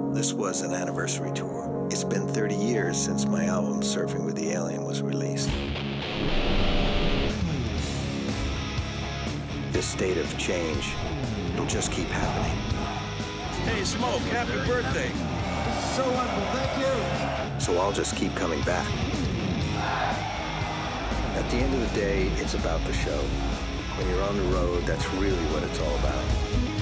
This was an anniversary tour. It's been 30 years since my album, Surfing with the Alien, was released. This state of change will just keep happening. Hey, Smoke, happy birthday. So wonderful, thank you. So I'll just keep coming back. At the end of the day, it's about the show. When you're on the road, that's really what it's all about.